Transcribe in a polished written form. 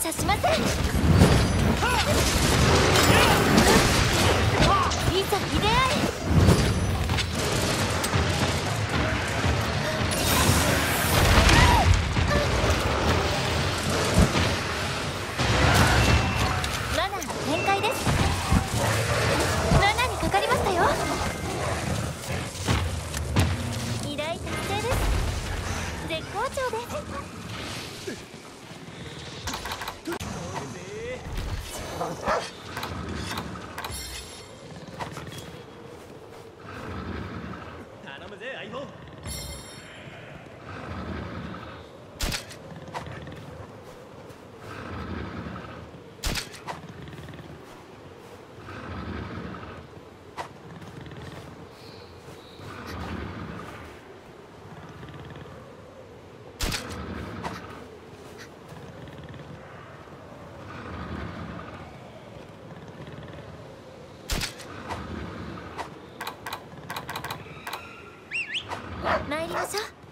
謝しません。いざ秀合え。罠展開です。7にかかりましたよ。依頼達成です。絶好調です。 頼むぜ相棒。 参りましょう。